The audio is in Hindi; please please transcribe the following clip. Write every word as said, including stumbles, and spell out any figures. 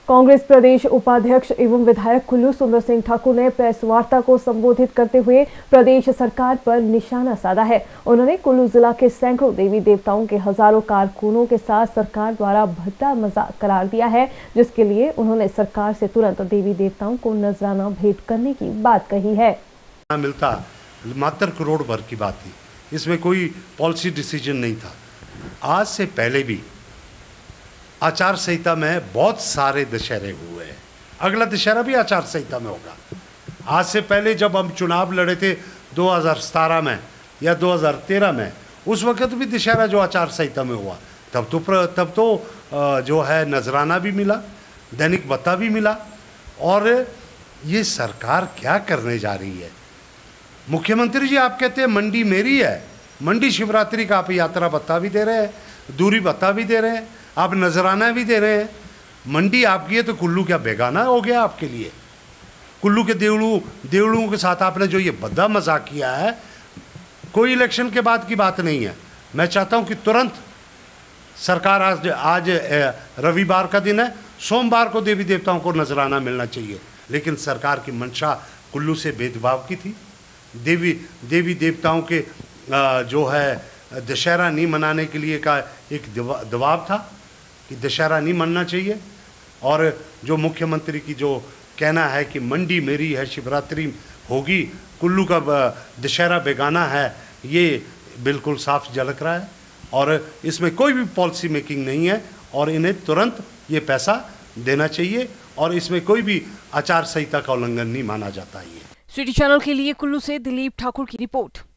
कांग्रेस प्रदेश उपाध्यक्ष एवं विधायक कुल्लू सुंदर सिंह ठाकुर ने प्रेस वार्ता को संबोधित करते हुए प्रदेश सरकार पर निशाना साधा है। उन्होंने कुल्लू जिला के सैकड़ों देवी देवताओं के हजारों कारकुनों के साथ सरकार द्वारा भद्दा मजाक करार दिया है, जिसके लिए उन्होंने सरकार से तुरंत देवी देवताओं को नजराना भेंट करने की बात कही है। मिलता मात्र करोड़ भर की बात थी, इसमें कोई पॉलिसी डिसीजन नहीं था। आज से पहले भी आचार संहिता में बहुत सारे दशहरे हुए हैं, अगला दशहरा भी आचार संहिता में होगा। आज से पहले जब हम चुनाव लड़े थे दो हज़ार सत्रह में या दो हज़ार तेरह में, उस वक्त भी दशहरा जो आचार संहिता में हुआ, तब तो तब तो जो है नजराना भी मिला, दैनिक भत्ता भी मिला। और ये सरकार क्या करने जा रही है? मुख्यमंत्री जी आप कहते हैं मंडी मेरी है, मंडी शिवरात्रि का आप यात्रा भत्ता भी दे रहे हैं, दूरी भत्ता भी दे रहे हैं, आप नजराना भी दे रहे हैं। मंडी आपकी है तो कुल्लू क्या बेगाना हो गया आपके लिए? कुल्लू के देवड़ू देवड़ुओं के साथ आपने जो ये भद्दा मजाक किया है, कोई इलेक्शन के बाद की बात नहीं है। मैं चाहता हूं कि तुरंत सरकार, आज आज रविवार का दिन है, सोमवार को देवी देवताओं को नजराना मिलना चाहिए। लेकिन सरकार की मंशा कुल्लू से भेदभाव की थी। देवी देवी देवताओं के जो है दशहरा नहीं मनाने के लिए का एक दबाव था कि दशहरा नहीं मनना चाहिए। और जो मुख्यमंत्री की जो कहना है कि मंडी मेरी है, शिवरात्रि होगी, कुल्लू का दशहरा बेगाना है, ये बिल्कुल साफ झलक रहा है। और इसमें कोई भी पॉलिसी मेकिंग नहीं है और इन्हें तुरंत ये पैसा देना चाहिए और इसमें कोई भी आचार संहिता का उल्लंघन नहीं माना जाता है। सिटी चैनल के लिए कुल्लू से दिलीप ठाकुर की रिपोर्ट।